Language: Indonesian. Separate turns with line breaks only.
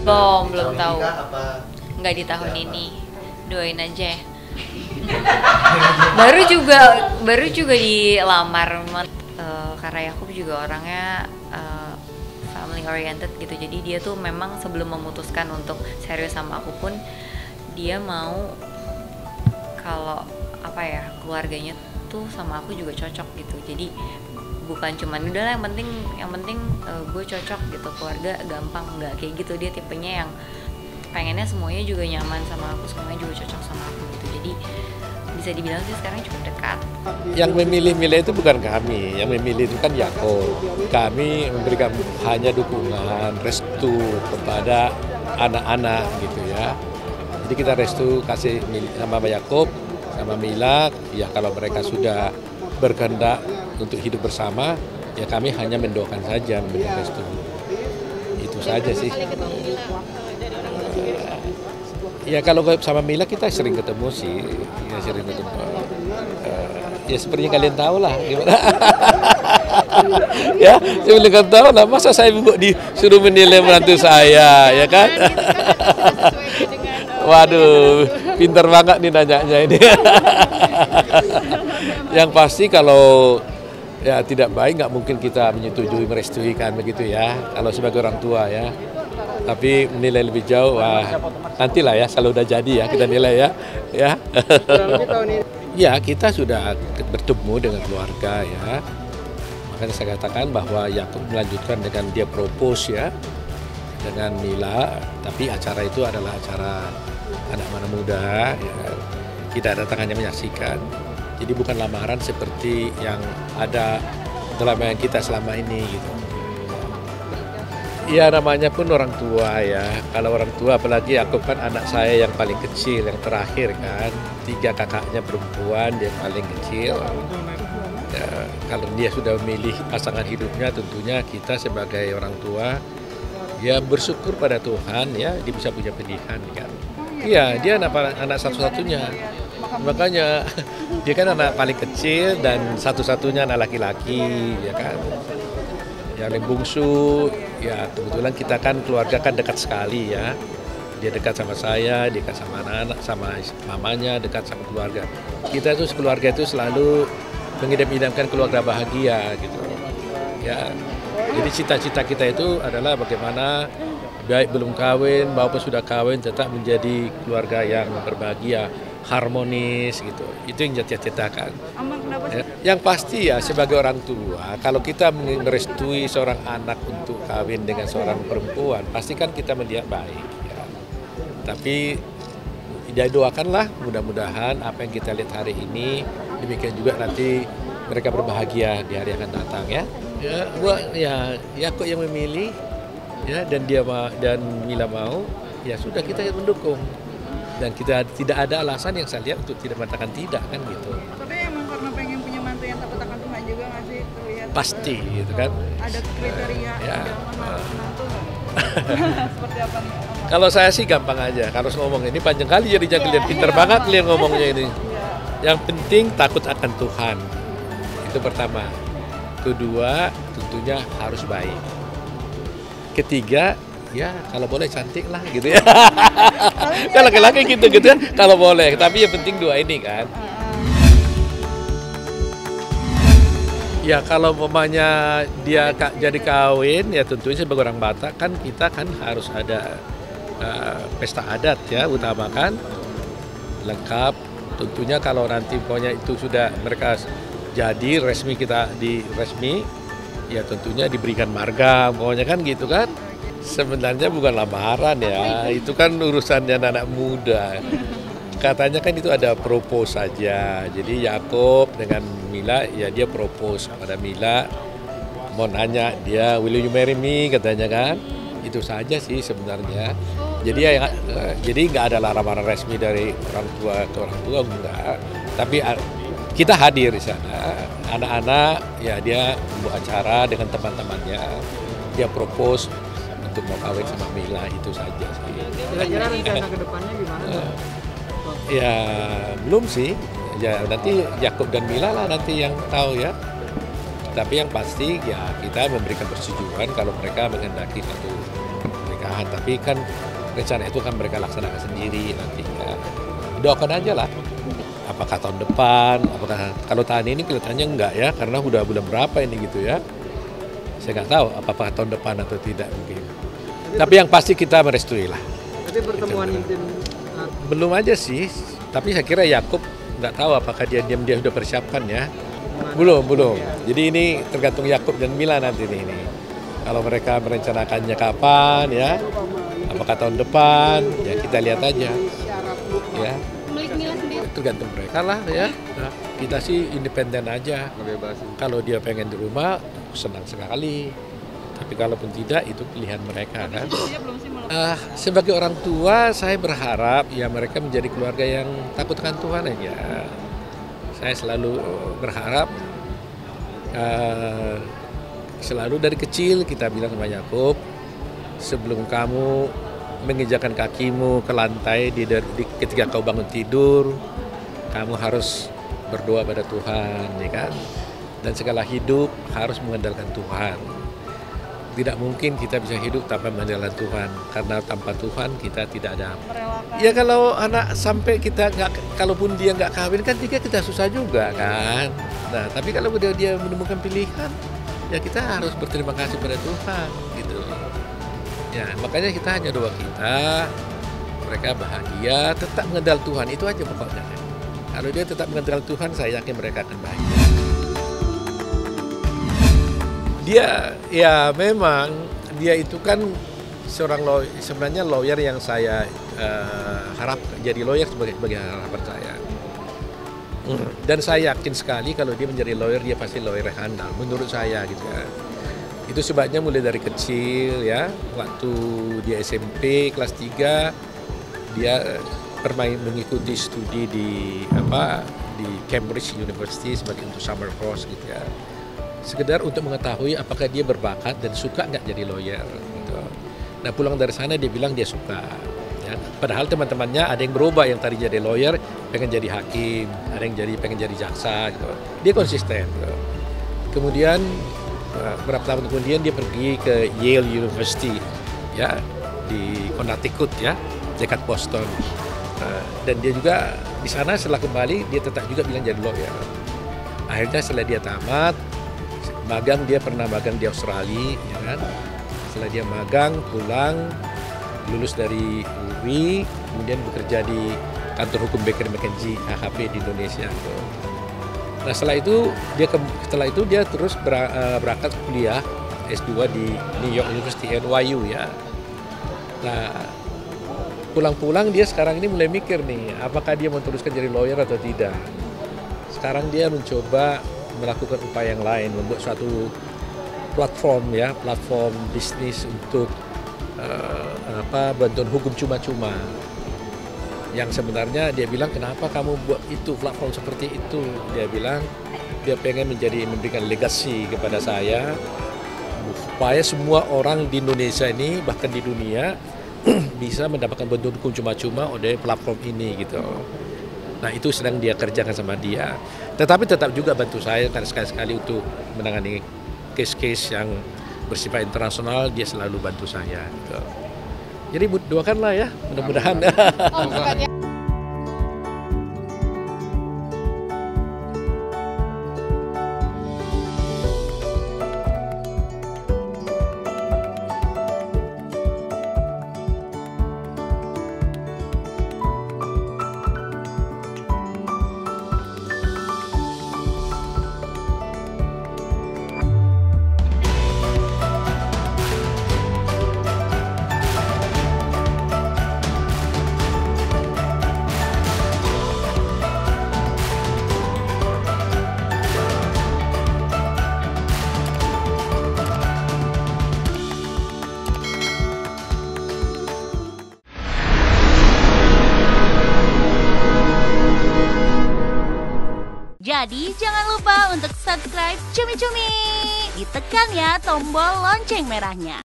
Belum tahu. Nggak di tahun ini. Doain aja. baru juga dilamar. Karena Yakub juga orangnya family oriented gitu. Jadi dia tuh memang sebelum memutuskan untuk serius sama aku pun dia mau kalau keluarganya tuh sama aku juga cocok gitu. Jadi bukan cuman udahlah yang penting gue cocok gitu, keluarga gampang, nggak kayak gitu. Dia tipenya yang pengennya semuanya juga nyaman sama aku, semuanya juga cocok sama aku gitu. Jadi bisa dibilang sih sekarang cukup dekat.
Yang memilih-milih itu bukan kami, yang memilih itu kan Yakub. Kami memberikan hanya dukungan, restu kepada anak-anak gitu ya. Jadi kita restu kasih sama Yakub, sama Mila, ya kalau mereka sudah berkehendak untuk hidup bersama, ya kami hanya mendoakan saja, memberikan restu. Itu saja sih. Ya kalau sama Mila kita sering ketemu sih, ya sering ketemu. Ya seperti kalian tahu lah, gimana? Ya, seperti kalian tahu lah. Masa saya disuruh menilai menantu saya, ya kan? Waduh, pintar banget nih nanyanya ini. Yang pasti kalau ya tidak baik nggak mungkin kita menyetujui, merestui kan begitu ya. Kalau sebagai orang tua ya. Tapi menilai lebih jauh, nantilah ya, kalau udah jadi ya kita nilai ya. Ya kita sudah bertemu dengan keluarga ya. Makanya saya katakan bahwa Yakub melanjutkan dengan dia propose ya dengan Mila. Tapi acara itu adalah acara anak-anak muda. Ya. Kita datang hanya menyaksikan. Jadi bukan lamaran seperti yang ada dalam yang kita selama ini gitu. Ya namanya pun orang tua ya. Kalau orang tua apalagi Yakub kan anak saya yang paling kecil, yang terakhir kan. 3 kakaknya perempuan, dia yang paling kecil. Ya, kalau dia sudah memilih pasangan hidupnya, tentunya kita sebagai orang tua ya bersyukur pada Tuhan ya, dia bisa punya pilihan kan. Iya, dia anak satu-satunya. Makanya dia kan anak paling kecil dan satu-satunya anak laki-laki ya kan. Yang paling bungsu, ya kebetulan kita kan keluarga kan dekat sekali ya. Dia dekat sama saya, dekat sama anak-anak, sama mamanya, dekat sama keluarga. Kita tuh keluarga itu selalu mengidam-idamkan keluarga bahagia gitu. Ya, jadi cita-cita kita itu adalah bagaimana baik belum kawin maupun sudah kawin tetap menjadi keluarga yang berbahagia, harmonis gitu. Itu yang cita-citakan. Ya, yang pasti ya sebagai orang tua, kalau kita merestui seorang anak untuk kawin dengan seorang perempuan, pasti kan kita melihat baik. Ya. Tapi ya doakanlah mudah-mudahan apa yang kita lihat hari ini, demikian juga nanti mereka berbahagia di hari yang akan datang ya. Ya kok yang memilih ya dan Mila mau, ya sudah kita mendukung. Dan kita tidak ada alasan yang saya lihat untuk tidak mengatakan tidak kan gitu.
Tapi emang karena pengen punya mantu yang takut akan Tuhan juga nggak sih terlihat?
Pasti gitu kan.
Ada kriteria
ya.
menantu nggak? Seperti apa nih?
Kalau saya sih gampang aja. Kalau ngomong ini panjang kali jadi kalian pinter banget kalian ngomongnya ini. Yang penting takut akan Tuhan. Itu pertama. Kedua tentunya harus baik. Ketiga ya kalau boleh cantik lah gitu ya. Kalau laki-laki gitu kan kalau boleh, tapi yang penting 2 ini kan. Ya kalau umpamanya dia jadi kawin ya tentunya sebagai orang Batak kan kita kan harus ada pesta adat ya, utamakan lengkap. Tentunya kalau nanti pokoknya itu sudah mereka jadi resmi, kita di resmi ya tentunya diberikan marga pokoknya kan gitu kan. Sebenarnya bukan lamaran ya, itu kan urusannya anak muda. Katanya kan itu ada propose saja. Jadi Yakub dengan Mila ya dia propose pada Mila, mau nanya dia will you marry me katanya kan. Itu saja sih sebenarnya. Jadi ya jadi nggak ada lamaran resmi dari orang tua ke orang tua enggak. Tapi kita hadir di sana. Anak-anak ya dia membuat acara dengan teman-temannya. Dia propose untuk mau kawin sama Mila, itu saja sih.
Kira-kira rencana ke depannya gimana?
Ya belum sih. Ya nanti Yakub dan Mila lah nanti yang tahu ya. Tapi yang pasti ya kita memberikan persetujuan kalau mereka menghendaki satu pernikahan. Tuhan, tapi kan rencana itu kan mereka laksanakan sendiri nantinya. Doakan aja lah. Apakah tahun depan, apakah kalau tahun ini kelihatannya enggak ya, karena udah bulan berapa ini gitu ya. Saya nggak tahu apakah tahun depan atau tidak mungkin. Tapi yang pasti kita merestui lah.
Tapi pertemuan intim
Belum aja sih, tapi saya kira Yakub nggak tahu apakah dia sudah persiapkan ya. Belum. Jadi ini tergantung Yakub dan Mila nanti ini. Kalau mereka merencanakannya kapan ya, apakah tahun depan, ya kita lihat aja. Ya. Tergantung mereka lah ya. Nah, kita sih independen aja. Kalau dia pengen di rumah, senang sekali. Tapi kalaupun tidak, itu pilihan mereka kan. Sebagai orang tua, saya berharap ya mereka menjadi keluarga yang takut akan Tuhan aja. Saya selalu berharap, selalu dari kecil kita bilang sama Yakub, sebelum kamu menginjakkan kakimu ke lantai ketika kau bangun tidur, kamu harus berdoa pada Tuhan, ya kan? Dan segala hidup harus mengandalkan Tuhan. Tidak mungkin kita bisa hidup tanpa mengandalkan Tuhan, karena tanpa Tuhan kita tidak ada. Ya kalau anak sampai kita kalaupun dia nggak kawin kan kita susah juga kan. Nah tapi kalau dia menemukan pilihan, ya kita harus berterima kasih pada Tuhan gitu. Ya makanya kita hanya doa kita, mereka bahagia, tetap mengandal Tuhan, itu aja pokoknya. Kalau dia tetap mengandal Tuhan, saya yakin mereka akan bahagia. Dia ya memang dia itu kan sebenarnya lawyer yang saya harap jadi lawyer sebagai harapan saya. Dan saya yakin sekali kalau dia menjadi lawyer, dia pasti lawyer yang handal menurut saya gitu ya. Itu sebabnya mulai dari kecil ya, waktu dia SMP kelas 3 dia mengikuti studi di Cambridge University sebagai untuk summer course gitu ya. Sekedar untuk mengetahui apakah dia berbakat dan suka nggak jadi lawyer gitu. Nah pulang dari sana dia bilang dia suka ya. Padahal teman-temannya ada yang berubah, yang tadi jadi lawyer pengen jadi hakim, ada yang pengen jadi jaksa gitu. Dia konsisten gitu. Kemudian beberapa tahun kemudian dia pergi ke Yale University ya di Connecticut ya, dekat Boston. Dan dia juga di sana setelah kembali dia tetap juga bilang jadi lawyer. Akhirnya setelah dia tamat magang, dia pernah magang di Australia ya kan. Setelah dia magang pulang, lulus dari UI, kemudian bekerja di kantor hukum Baker McKenzie KHP di Indonesia. Nah setelah itu dia terus berangkat kuliah S2 di New York University NYU ya. Nah pulang-pulang dia sekarang ini mulai mikir nih, apakah dia mau teruskan jadi lawyer atau tidak. Sekarang dia mencoba melakukan upaya yang lain, membuat suatu platform bisnis untuk bantuan hukum cuma-cuma. Yang sebenarnya dia bilang, kenapa kamu buat itu, platform seperti itu? Dia bilang dia pengen memberikan legasi kepada saya supaya semua orang di Indonesia ini bahkan di dunia bisa mendapatkan bantuan hukum cuma-cuma oleh platform ini gitu. Nah itu sedang dia kerjakan sama dia. Tetapi tetap juga bantu saya kan sekali-sekali untuk menangani case-case yang bersifat internasional, dia selalu bantu saya. Gitu. Jadi doakanlah ya, mudah-mudahan.
Jadi jangan lupa untuk subscribe Cumi Cumi. Ditekan ya tombol lonceng merahnya.